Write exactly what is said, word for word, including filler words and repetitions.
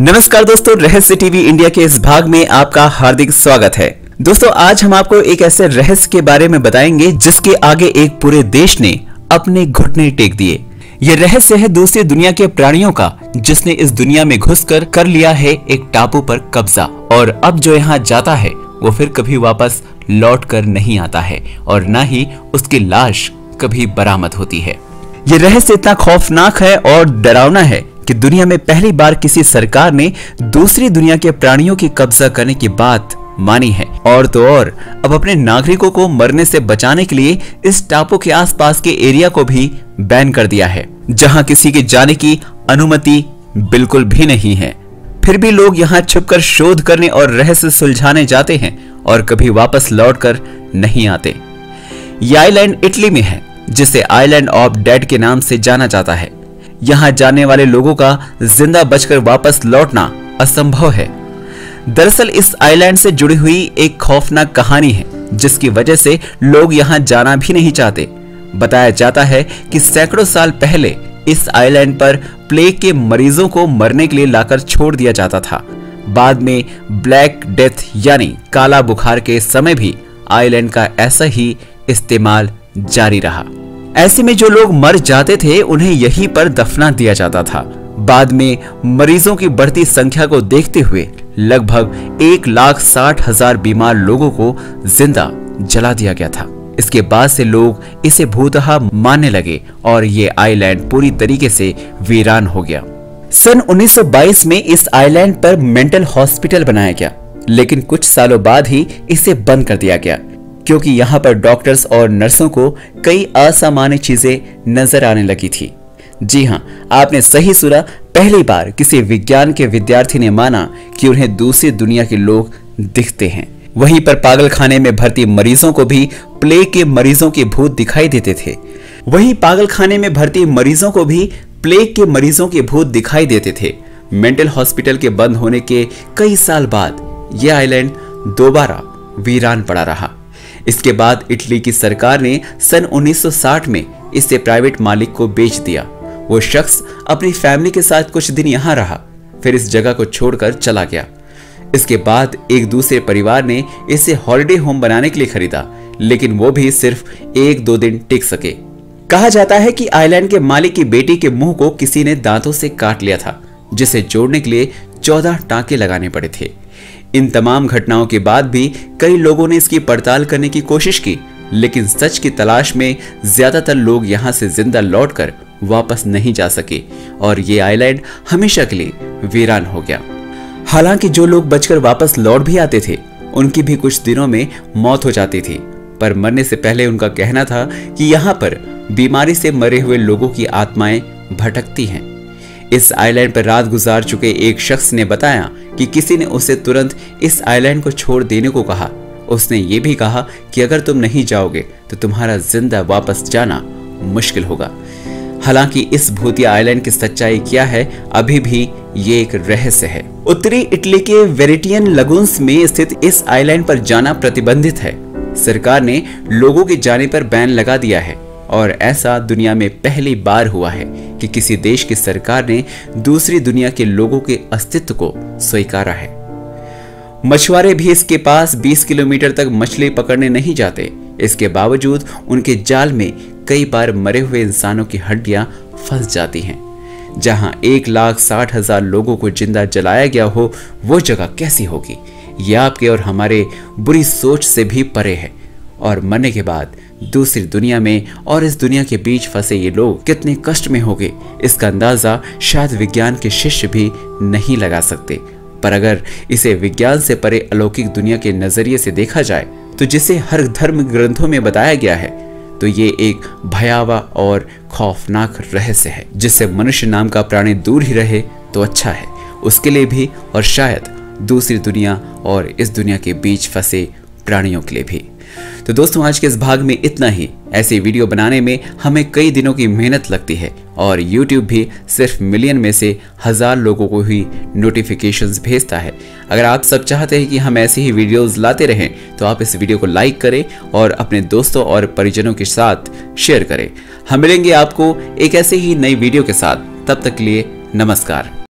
नमस्कार दोस्तों, रहस्य टीवी इंडिया के इस भाग में आपका हार्दिक स्वागत है। दोस्तों आज हम आपको एक ऐसे रहस्य के बारे में बताएंगे जिसके आगे एक पूरे देश ने अपने घुटने टेक दिए। ये रहस्य है दूसरी दुनिया के प्राणियों का, जिसने इस दुनिया में घुसकर कर लिया है एक टापू पर कब्जा, और अब जो यहाँ जाता है वो फिर कभी वापस लौट कर नहीं आता है और न ही उसकी लाश कभी बरामद होती है। ये रहस्य इतना खौफनाक है और डरावना है कि दुनिया में पहली बार किसी सरकार ने दूसरी दुनिया के प्राणियों की कब्जा करने की बात मानी है। और तो और अब अपने नागरिकों को मरने से बचाने के लिए इस टापू के आसपास के एरिया को भी बैन कर दिया है, जहां किसी के जाने की अनुमति बिल्कुल भी नहीं है। फिर भी लोग यहां छुपकर शोध करने और रहस्य सुलझाने जाते हैं और कभी वापस लौटकर नहीं आते। यह आइलैंड इटली में है, जिसे आइलैंड ऑफ डेड के नाम से जाना जाता है। यहाँ जाने वाले लोगों का जिंदा बचकर वापस लौटना असंभव है। दरअसल इस आइलैंड से जुड़ी हुई एक खौफनाक कहानी है, जिसकी वजह से लोग यहाँ जाना भी नहीं चाहते। बताया जाता है कि सैकड़ों साल पहले इस आइलैंड पर प्लेग के मरीजों को मरने के लिए लाकर छोड़ दिया जाता था। बाद में ब्लैक डेथ यानी काला बुखार के समय भी आइलैंड का ऐसा ही इस्तेमाल जारी रहा। ऐसे में जो लोग मर जाते थे उन्हें यहीं पर दफना दिया जाता था। बाद में मरीजों की बढ़ती संख्या को देखते हुए लगभग एक लाख साठ हजार बीमार लोगों को जिंदा जला दिया गया था। इसके बाद से लोग इसे भूतहा मानने लगे और ये आइलैंड पूरी तरीके से वीरान हो गया। सन उन्नीस सौ बाईस में इस आइलैंड पर मेंटल हॉस्पिटल बनाया गया, लेकिन कुछ सालों बाद ही इसे बंद कर दिया गया, क्योंकि यहाँ पर डॉक्टर्स और नर्सों को कई असामान्य चीजें नजर आने लगी थी। जी हाँ, आपने सही सुना, पहली बार किसी विज्ञान के विद्यार्थी ने माना कि उन्हें दूसरी दुनिया के लोग दिखते हैं। वहीं पर पागलखाने में भर्ती मरीजों को भी प्लेग के मरीजों के भूत दिखाई देते थे। वहीं पागलखाने में भर्ती मरीजों को भी प्लेग के मरीजों के भूत दिखाई देते थे। मेंटल हॉस्पिटल के बंद होने के कई साल बाद यह आइलैंड दोबारा वीरान पड़ा रहा। इसके बाद इटली की सरकार ने सन उन्नीस सौ साठ में इसे प्राइवेट मालिक को बेच दिया। वो शख्स अपनी फैमिली के साथ कुछ दिन यहाँ रहा, फिर इस जगह को छोड़कर चला गया। इसके बाद एक दूसरे परिवार ने इसे हॉलिडे होम बनाने के लिए खरीदा, लेकिन वो भी सिर्फ एक दो दिन टिक सके। कहा जाता है कि आइलैंड के मालिक की बेटी के मुंह को किसी ने दांतों से काट लिया था, जिसे जोड़ने के लिए चौदह टांके लगाने पड़े थे। इन तमाम घटनाओं के बाद भी कई लोगों ने इसकी पड़ताल करने की कोशिश की, लेकिन सच की तलाश में ज्यादातर लोग यहां से जिंदा लौटकर वापस नहीं जा सके और ये आइलैंड हमेशा के लिए वीरान हो गया। हालांकि जो लोग बचकर वापस लौट भी आते थे, उनकी भी कुछ दिनों में मौत हो जाती थी, पर मरने से पहले उनका कहना था कि यहाँ पर बीमारी से मरे हुए लोगों की आत्माएं भटकती हैं। इस आइलैंड पर रात गुजार चुके एक शख्स ने बताया कि किसी ने उसे तुरंत इस आइलैंड को छोड़ देने को कहा। उसने ये भी कहा कि अगर तुम नहीं जाओगे तो तुम्हारा जिंदा वापस जाना मुश्किल होगा। हालांकि इस भूतिया आइलैंड की सच्चाई क्या है, अभी भी ये एक रहस्य है। उत्तरी इटली के वेरिटियन लगून्स में स्थित इस आइलैंड पर जाना प्रतिबंधित है। सरकार ने लोगों के जाने पर बैन लगा दिया है और ऐसा दुनिया में पहली बार हुआ है कि किसी देश की सरकार ने दूसरी दुनिया के लोगों के अस्तित्व को स्वीकारा है। मछुआरे भी इसके पास बीस किलोमीटर तक मछली पकड़ने नहीं जाते। इसके बावजूद उनके जाल में कई बार मरे हुए इंसानों की हड्डियां फंस जाती हैं। जहां एक लाख साठ हजार लोगों को जिंदा जलाया गया हो, वो जगह कैसी होगी? यह आपके और हमारे बुरी सोच से भी परे है। और मरने के बाद दूसरी दुनिया में और इस दुनिया के बीच फंसे ये लोग कितने कष्ट में होंगे, इसका अंदाजा शायद विज्ञान के शिष्य भी नहीं लगा सकते। पर अगर इसे विज्ञान से परे अलौकिक दुनिया के नजरिए से देखा जाए, तो जिसे हर धर्म ग्रंथों में बताया गया है, तो ये एक भयावह और खौफनाक रहस्य है, जिससे मनुष्य नाम का प्राणी दूर ही रहे तो अच्छा है, उसके लिए भी और शायद दूसरी दुनिया और इस दुनिया के बीच फंसे प्राणियों के लिए भी। तो दोस्तों आज के इस भाग में इतना ही। ऐसी वीडियो बनाने में हमें कई दिनों की मेहनत लगती है और YouTube भी सिर्फ मिलियन में से हजार लोगों को ही नोटिफिकेशंस भेजता है। अगर आप सब चाहते हैं कि हम ऐसी ही वीडियोस लाते रहें, तो आप इस वीडियो को लाइक करें और अपने दोस्तों और परिजनों के साथ शेयर करें। हम मिलेंगे आपको एक ऐसे ही नई वीडियो के साथ, तब तक के लिए नमस्कार।